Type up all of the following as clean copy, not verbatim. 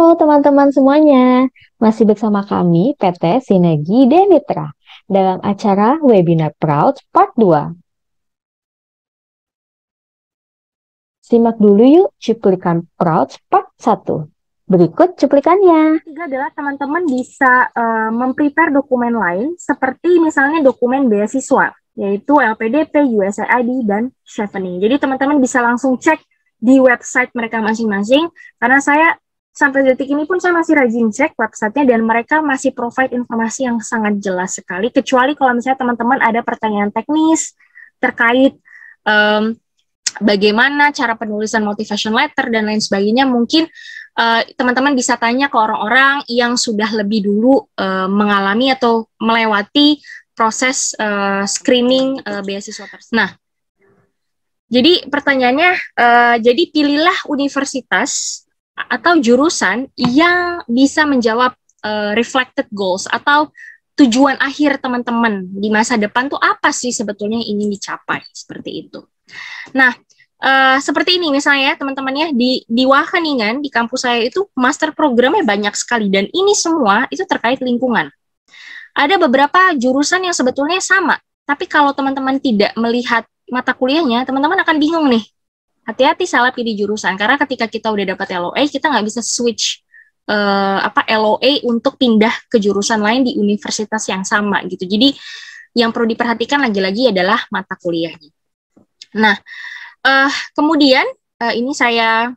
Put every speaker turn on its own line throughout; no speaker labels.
teman-teman semuanya, masih bersama kami PT Sinergi Denitra dalam acara Webinar Proud Part 2. Simak dulu yuk cuplikan Proud Part 1. Berikut cuplikannya.
Ketiga adalah teman-teman bisa memprepare dokumen lain seperti misalnya dokumen beasiswa, yaitu LPDP, USAID, dan Chevening. Jadi teman-teman bisa langsung cek di website mereka masing-masing, karena saya sampai detik ini pun saya masih rajin cek websitenya dan mereka masih provide informasi yang sangat jelas sekali, kecuali kalau misalnya teman-teman ada pertanyaan teknis terkait bagaimana cara penulisan motivation letter dan lain sebagainya, mungkin teman-teman bisa tanya ke orang-orang yang sudah lebih dulu mengalami atau melewati proses screening beasiswa tersebut. Nah, jadi pertanyaannya, jadi pilihlah universitas atau jurusan yang bisa menjawab reflected goals atau tujuan akhir teman-teman di masa depan tuh apa sih sebetulnya yang ingin dicapai, seperti itu. Nah, seperti ini misalnya teman-teman ya, di Wageningen, di kampus saya itu master programnya banyak sekali, dan ini semua itu terkait lingkungan. Ada beberapa jurusan yang sebetulnya sama, tapi kalau teman-teman tidak melihat mata kuliahnya, teman-teman akan bingung nih. Hati-hati salah pilih jurusan, karena ketika kita udah dapat LOA, kita nggak bisa switch LOA untuk pindah ke jurusan lain di universitas yang sama gitu. Jadi yang perlu diperhatikan lagi-lagi adalah mata kuliahnya. Nah, kemudian ini saya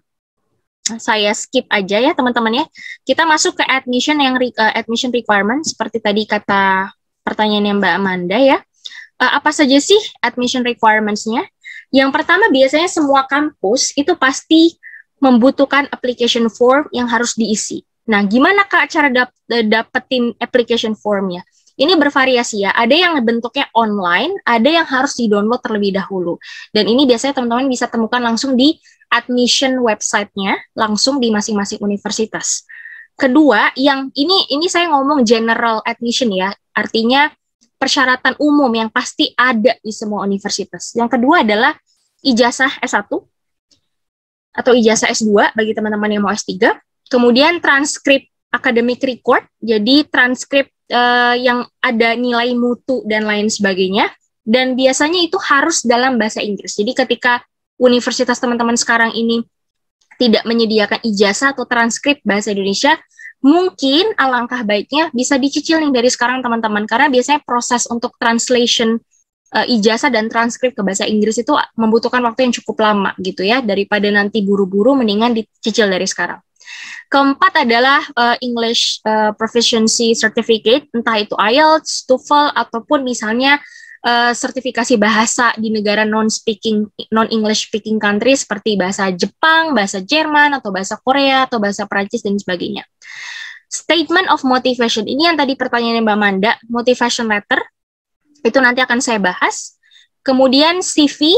skip aja ya teman-teman ya. Kita masuk ke admission admission requirement seperti tadi kata pertanyaannya Mbak Amanda ya. Apa saja sih admission requirements-nya? Yang pertama, biasanya semua kampus itu pasti membutuhkan application form yang harus diisi. Nah, gimana Kak cara dapetin application form-nya? Ini bervariasi ya, ada yang bentuknya online, ada yang harus di-download terlebih dahulu. Dan ini biasanya teman-teman bisa temukan langsung di admission website-nya, langsung di masing-masing universitas. Kedua, yang ini saya ngomong general admission ya, artinya persyaratan umum yang pasti ada di semua universitas. Yang kedua adalah ijazah S1 atau ijazah S2 bagi teman-teman yang mau S3. Kemudian transkrip academic record, jadi transkrip yang ada nilai mutu dan lain sebagainya. Dan biasanya itu harus dalam bahasa Inggris. Jadi ketika universitas teman-teman sekarang ini tidak menyediakan ijazah atau transkrip bahasa Indonesia, mungkin alangkah baiknya bisa dicicil nih dari sekarang teman-teman, karena biasanya proses untuk translation ijazah dan transkrip ke bahasa Inggris itu membutuhkan waktu yang cukup lama gitu ya, daripada nanti buru-buru, mendingan dicicil dari sekarang. Keempat adalah English Proficiency Certificate, entah itu IELTS, TOEFL, ataupun misalnya sertifikasi bahasa di negara non-English speaking country seperti bahasa Jepang, bahasa Jerman, atau bahasa Korea, atau bahasa Prancis, dan sebagainya. Statement of motivation, ini yang tadi pertanyaannya Mbak Manda, motivation letter, itu nanti akan saya bahas. Kemudian CV,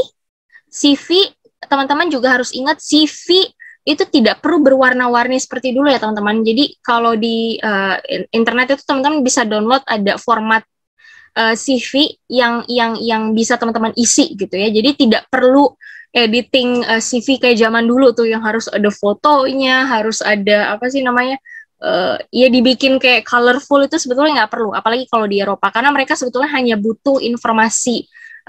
teman-teman juga harus ingat CV itu tidak perlu berwarna-warni seperti dulu ya teman-teman. Jadi kalau di internet itu teman-teman bisa download, ada format CV yang bisa teman-teman isi gitu ya. Jadi tidak perlu editing CV kayak zaman dulu tuh yang harus ada fotonya, harus ada apa sih namanya, ya dibikin kayak colorful, itu sebetulnya nggak perlu, apalagi kalau di Eropa, karena mereka sebetulnya hanya butuh informasi,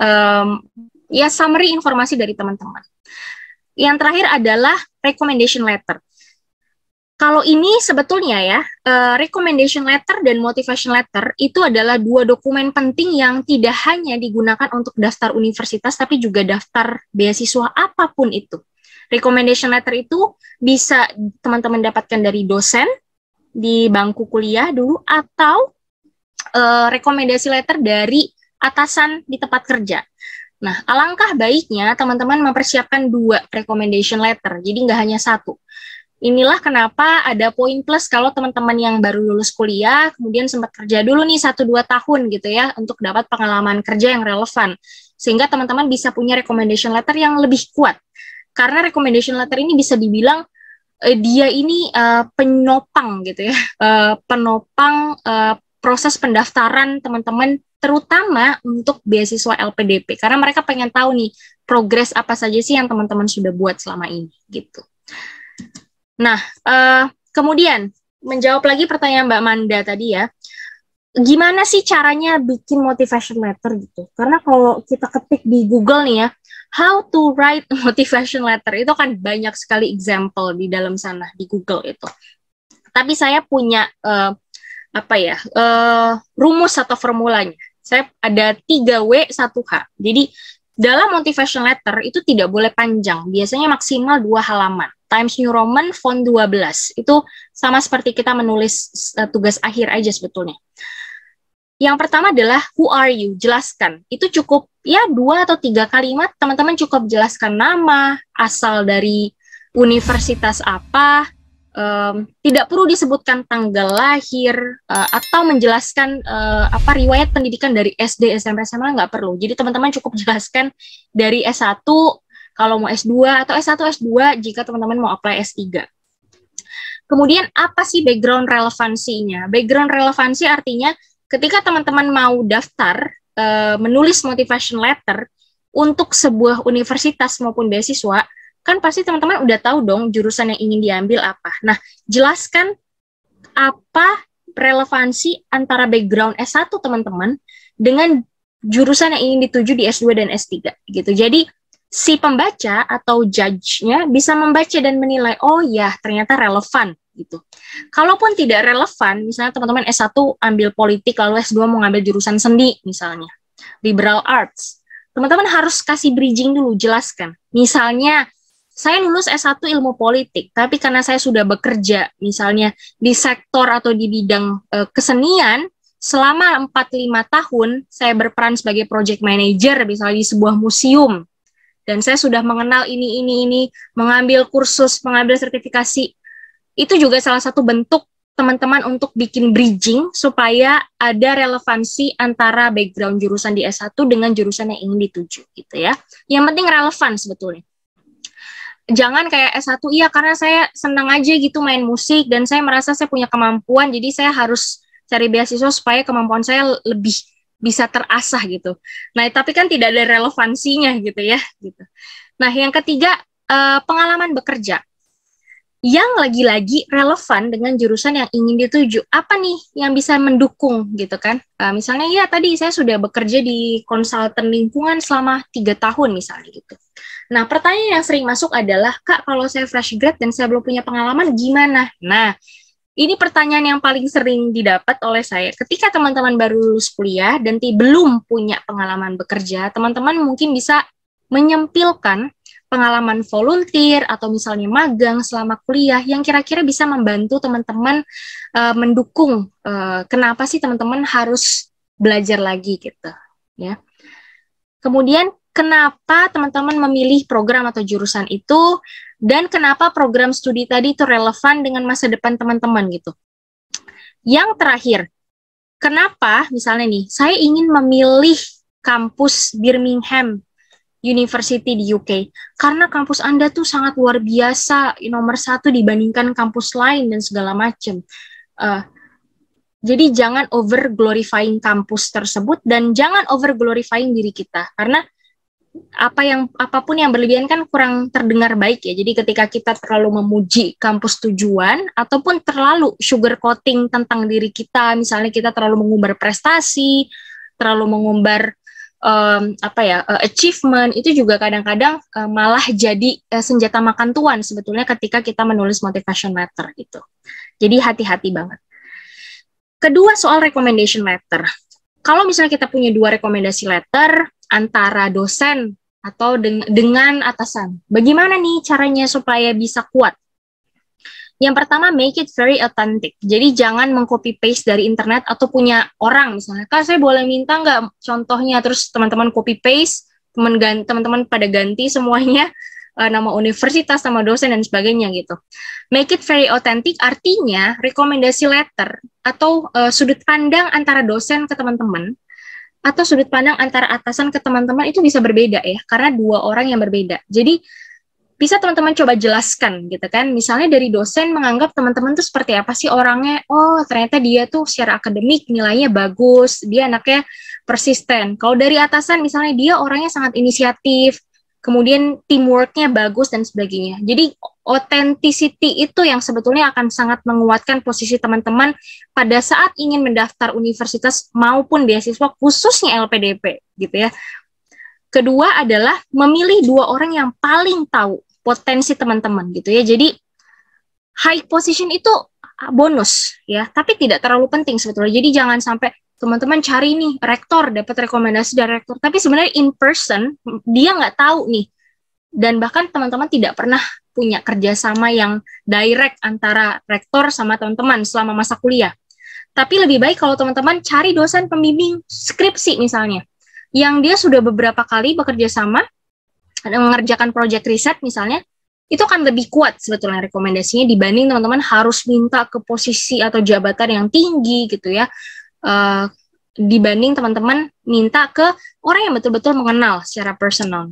ya summary informasi dari teman-teman. Yang terakhir adalah recommendation letter. Kalau ini sebetulnya ya, recommendation letter dan motivation letter itu adalah dua dokumen penting yang tidak hanya digunakan untuk daftar universitas, tapi juga daftar beasiswa apapun itu. Recommendation letter itu bisa teman-teman dapatkan dari dosen di bangku kuliah dulu, atau rekomendasi letter dari atasan di tempat kerja. Nah, alangkah baiknya teman-teman mempersiapkan 2 recommendation letter, jadi nggak hanya 1. Inilah kenapa ada poin plus kalau teman-teman yang baru lulus kuliah, kemudian sempat kerja dulu nih 1-2 tahun gitu ya, untuk dapat pengalaman kerja yang relevan, sehingga teman-teman bisa punya recommendation letter yang lebih kuat. Karena recommendation letter ini bisa dibilang dia ini penopang gitu ya, penopang proses pendaftaran teman-teman, terutama untuk beasiswa LPDP, karena mereka pengen tahu nih progres apa saja sih yang teman-teman sudah buat selama ini gitu. Nah, kemudian menjawab lagi pertanyaan Mbak Manda tadi ya, gimana sih caranya bikin motivation letter gitu? Karena kalau kita ketik di Google nih ya, how to write a motivation letter, itu kan banyak sekali example di dalam sana di Google itu. Tapi saya punya rumus atau formulanya. Saya ada 3W 1H. Jadi dalam motivation letter itu tidak boleh panjang, biasanya maksimal 2 halaman. Times New Roman font 12. Itu sama seperti kita menulis tugas akhir aja sebetulnya. Yang pertama adalah who are you? Jelaskan. Itu cukup ya 2 atau 3 kalimat, teman-teman cukup jelaskan nama, asal dari universitas apa, tidak perlu disebutkan tanggal lahir, atau menjelaskan riwayat pendidikan dari SD, SMP, SMA, nggak perlu. Jadi teman-teman cukup jelaskan dari S1 kalau mau S2, atau S1, S2 jika teman-teman mau apply S3. Kemudian apa sih background relevansinya? Background relevansi artinya ketika teman-teman mau daftar, menulis motivation letter untuk sebuah universitas maupun beasiswa, kan pasti teman-teman udah tahu dong jurusan yang ingin diambil apa. Nah, jelaskan apa relevansi antara background S1 teman-teman dengan jurusan yang ingin dituju di S2 dan S3 gitu. Jadi si pembaca atau judge-nya bisa membaca dan menilai, oh ya ternyata relevan gitu. Kalaupun tidak relevan, misalnya teman-teman S1 ambil politik, lalu S2 mau ngambil jurusan seni misalnya, liberal arts, teman-teman harus kasih bridging dulu, jelaskan. Misalnya, saya lulus S1 ilmu politik, tapi karena saya sudah bekerja misalnya di sektor atau di bidang kesenian, selama 4-5 tahun, saya berperan sebagai project manager misalnya di sebuah museum, dan saya sudah mengenal ini, mengambil kursus, mengambil sertifikasi. Itu juga salah satu bentuk teman-teman untuk bikin bridging supaya ada relevansi antara background jurusan di S1 dengan jurusan yang ingin dituju gitu ya. Yang penting relevan sebetulnya. Jangan kayak S1, iya karena saya senang aja gitu main musik dan saya merasa saya punya kemampuan, jadi saya harus cari beasiswa supaya kemampuan saya lebih bisa terasah gitu. Nah, tapi kan tidak ada relevansinya gitu ya. Gitu. Nah, yang ketiga, pengalaman bekerja. Yang lagi-lagi relevan dengan jurusan yang ingin dituju. Apa nih yang bisa mendukung gitu kan? Misalnya ya tadi saya sudah bekerja di konsultan lingkungan selama 3 tahun misalnya gitu. Nah, pertanyaan yang sering masuk adalah, Kak, kalau saya fresh grad dan saya belum punya pengalaman, gimana? Nah, ini pertanyaan yang paling sering didapat oleh saya. Ketika teman-teman baru lulus kuliah dan belum punya pengalaman bekerja, teman-teman mungkin bisa menyempilkan pengalaman volunteer atau misalnya magang selama kuliah yang kira-kira bisa membantu teman-teman mendukung kenapa sih teman-teman harus belajar lagi gitu, ya. Kemudian kenapa teman-teman memilih program atau jurusan itu, dan kenapa program studi tadi itu relevan dengan masa depan teman-teman gitu. Yang terakhir, kenapa misalnya nih, saya ingin memilih kampus Birmingham University di UK, karena kampus Anda tuh sangat luar biasa, nomor 1 dibandingkan kampus lain dan segala macam. Jadi jangan over glorifying kampus tersebut dan jangan over glorifying diri kita, karena apapun yang berlebihan kan kurang terdengar baik ya. Jadi ketika kita terlalu memuji kampus tujuan ataupun terlalu sugar coating tentang diri kita, misalnya kita terlalu mengumbar prestasi, terlalu mengumbar achievement, itu juga kadang-kadang malah jadi senjata makan tuan sebetulnya ketika kita menulis motivation letter gitu. Jadi hati-hati banget. Kedua, soal recommendation letter. Kalau misalnya kita punya 2 rekomendasi letter antara dosen atau dengan atasan, bagaimana nih caranya supaya bisa kuat? Yang pertama, make it very authentic. Jadi jangan meng-copy paste dari internet atau punya orang misalnya, Kak saya boleh minta nggak contohnya, terus teman-teman copy paste, teman-teman pada ganti semuanya, nama universitas, nama dosen dan sebagainya gitu. Make it very authentic artinya rekomendasi letter atau sudut pandang antara dosen ke teman-teman atau sudut pandang antara atasan ke teman-teman itu bisa berbeda ya, karena 2 orang yang berbeda. Jadi bisa teman-teman coba jelaskan gitu kan, misalnya dari dosen menganggap teman-teman tuh seperti apa sih orangnya, oh ternyata dia tuh secara akademik nilainya bagus, dia anaknya persisten. Kalau dari atasan misalnya dia orangnya sangat inisiatif, kemudian teamworknya bagus dan sebagainya. Jadi Authenticity itu yang sebetulnya akan sangat menguatkan posisi teman-teman pada saat ingin mendaftar universitas maupun beasiswa, khususnya LPDP gitu ya. Kedua adalah memilih 2 orang yang paling tahu potensi teman-teman gitu ya. Jadi high position itu bonus ya, tapi tidak terlalu penting sebetulnya. Jadi jangan sampai teman-teman cari nih rektor, dapat rekomendasi dari rektor, tapi sebenarnya in person dia nggak tahu nih, dan bahkan teman-teman tidak pernah punya kerjasama yang direct antara rektor sama teman-teman selama masa kuliah. Tapi lebih baik kalau teman-teman cari dosen pembimbing skripsi misalnya, yang dia sudah beberapa kali bekerja sama dan mengerjakan proyek riset misalnya, itu kan lebih kuat sebetulnya rekomendasinya dibanding teman-teman harus minta ke posisi atau jabatan yang tinggi gitu ya, dibanding teman-teman minta ke orang yang betul-betul mengenal secara personal.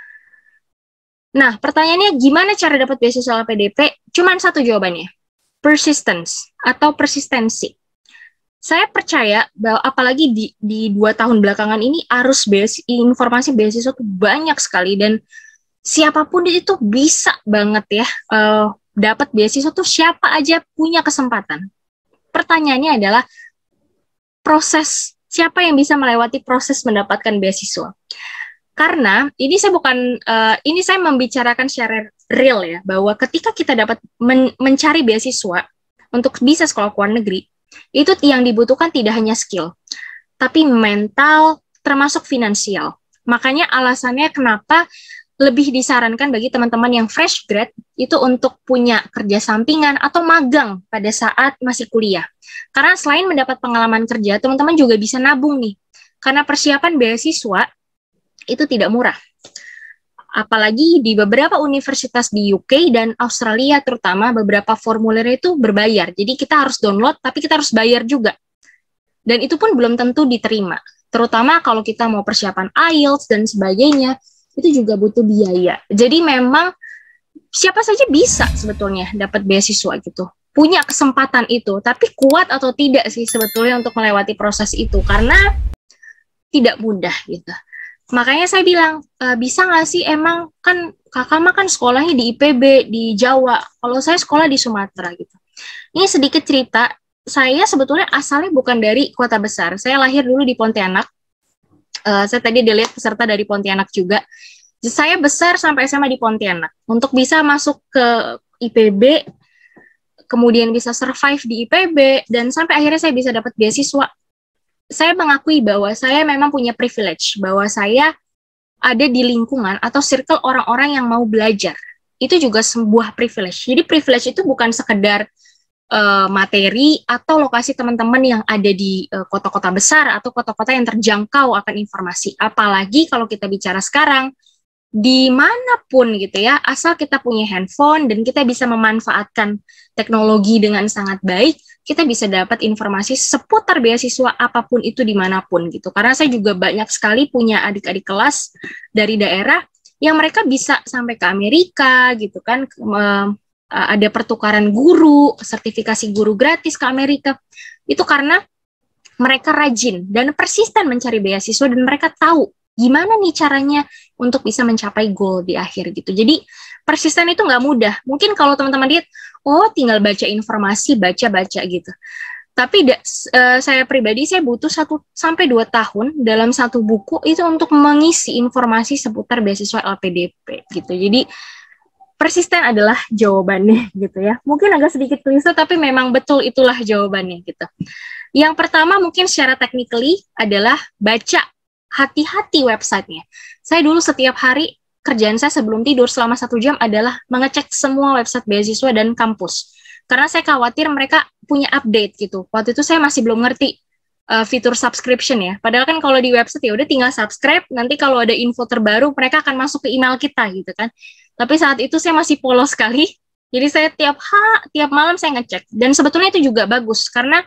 Nah, pertanyaannya gimana cara dapat beasiswa LPDP? Cuman satu jawabannya, persistence atau persistensi. Saya percaya bahwa apalagi di 2 tahun belakangan ini arus informasi beasiswa itu banyak sekali, dan siapapun itu bisa banget ya dapat beasiswa tuh, siapa aja punya kesempatan. Pertanyaannya adalah proses, siapa yang bisa melewati proses mendapatkan beasiswa. Karena ini saya ini saya membicarakan secara real ya, bahwa ketika kita dapat mencari beasiswa untuk bisa sekolah ke luar negeri, itu yang dibutuhkan tidak hanya skill, tapi mental termasuk finansial. Makanya alasannya kenapa lebih disarankan bagi teman-teman yang fresh grad itu untuk punya kerja sampingan atau magang pada saat masih kuliah. Karena selain mendapat pengalaman kerja, teman-teman juga bisa nabung nih. Karena persiapan beasiswa itu tidak murah. Apalagi di beberapa universitas di UK dan Australia terutama, beberapa formulir itu berbayar. Jadi kita harus download, tapi kita harus bayar juga. Dan itu pun belum tentu diterima. Terutama kalau kita mau persiapan IELTS dan sebagainya, itu juga butuh biaya. Jadi memang siapa saja bisa sebetulnya dapat beasiswa gitu. Punya kesempatan itu, tapi kuat atau tidak sih sebetulnya untuk melewati proses itu, karena tidak mudah gitu. Makanya saya bilang, bisa nggak sih, emang kan kakak mah kan sekolahnya di IPB, di Jawa, kalau saya sekolah di Sumatera gitu. Ini sedikit cerita, saya sebetulnya asalnya bukan dari kota besar, saya lahir dulu di Pontianak. Saya tadi dilihat peserta dari Pontianak juga. Saya besar sampai SMA di Pontianak. Untuk bisa masuk ke IPB, kemudian bisa survive di IPB, dan sampai akhirnya saya bisa dapat beasiswa. Saya mengakui bahwa saya memang punya privilege, bahwa saya ada di lingkungan atau circle orang-orang yang mau belajar. Itu juga sebuah privilege. Jadi privilege itu bukan sekedar materi atau lokasi teman-teman yang ada di kota-kota besar atau kota-kota yang terjangkau akan informasi. Apalagi kalau kita bicara sekarang, dimanapun gitu ya, asal kita punya handphone dan kita bisa memanfaatkan teknologi dengan sangat baik, kita bisa dapat informasi seputar beasiswa apapun itu dimanapun gitu. Karena saya juga banyak sekali punya adik-adik kelas dari daerah yang mereka bisa sampai ke Amerika gitu kan, ada pertukaran guru, sertifikasi guru gratis ke Amerika. Itu karena mereka rajin dan persisten mencari beasiswa, dan mereka tahu gimana nih caranya untuk bisa mencapai goal di akhir gitu. Jadi persisten itu nggak mudah. Mungkin kalau teman-teman lihat, oh tinggal baca informasi, baca-baca gitu. Tapi saya pribadi, saya butuh 1 sampai 2 tahun dalam satu buku itu untuk mengisi informasi seputar beasiswa LPDP gitu. Jadi persisten adalah jawabannya gitu ya. Mungkin agak sedikit klise, tapi memang betul itulah jawabannya gitu. Yang pertama mungkin secara technically adalah baca hati-hati websitenya. Saya dulu setiap hari kerjaan saya sebelum tidur selama 1 jam adalah mengecek semua website beasiswa dan kampus. Karena saya khawatir mereka punya update gitu. Waktu itu saya masih belum ngerti fitur subscription ya. Padahal kan kalau di website ya udah tinggal subscribe, nanti kalau ada info terbaru mereka akan masuk ke email kita gitu kan. Tapi saat itu saya masih polos sekali, jadi saya tiap malam saya ngecek. Dan sebetulnya itu juga bagus, karena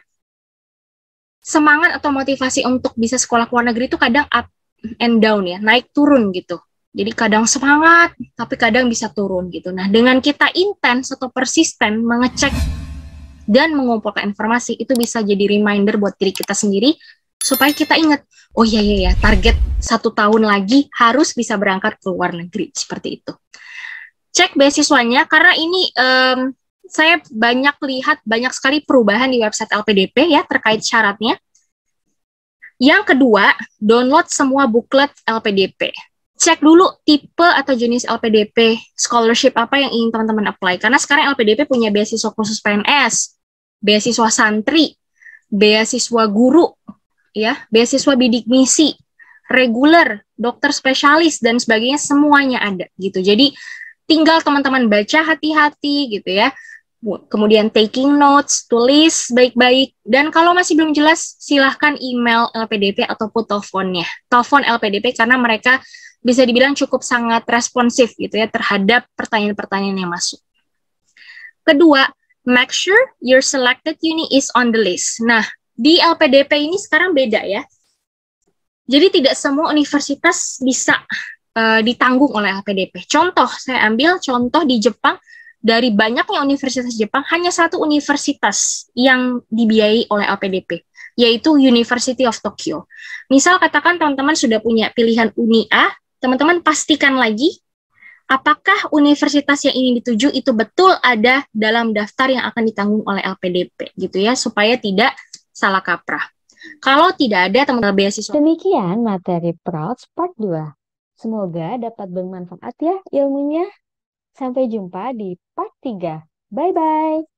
semangat atau motivasi untuk bisa sekolah ke luar negeri itu kadang up and down ya, naik turun gitu. Jadi kadang semangat, tapi kadang bisa turun gitu. Nah, dengan kita intens atau persisten mengecek dan mengumpulkan informasi, itu bisa jadi reminder buat diri kita sendiri, supaya kita ingat, oh iya, target 1 tahun lagi harus bisa berangkat ke luar negeri, seperti itu. Cek beasiswanya karena ini saya banyak lihat banyak sekali perubahan di website LPDP ya terkait syaratnya. Yang kedua, download semua buklet LPDP. Cek dulu tipe atau jenis LPDP, scholarship apa yang ingin teman-teman apply. Karena sekarang LPDP punya beasiswa khusus PNS, beasiswa santri, beasiswa guru, ya, beasiswa bidik misi, reguler, dokter spesialis dan sebagainya semuanya ada gitu. Jadi tinggal teman-teman baca hati-hati gitu ya. Kemudian taking notes, tulis baik-baik. Dan kalau masih belum jelas, silahkan email LPDP ataupun teleponnya. Telepon LPDP karena mereka bisa dibilang cukup sangat responsif gitu ya terhadap pertanyaan-pertanyaan yang masuk. Kedua, make sure your selected uni is on the list. Nah, di LPDP ini sekarang beda ya. Jadi tidak semua universitas bisa ditanggung oleh LPDP. Contoh, saya ambil contoh di Jepang, dari banyaknya universitas Jepang, hanya satu universitas yang dibiayai oleh LPDP, yaitu University of Tokyo. Misal katakan teman-teman sudah punya pilihan Uni A, teman-teman pastikan lagi apakah universitas yang ingin dituju itu betul ada dalam daftar yang akan ditanggung oleh LPDP, gitu ya, supaya tidak salah kaprah. Kalau tidak ada teman-teman beasiswa.
Demikian materi Prouds Part 2. Semoga dapat bermanfaat ya ilmunya. Sampai jumpa di part 3. Bye-bye.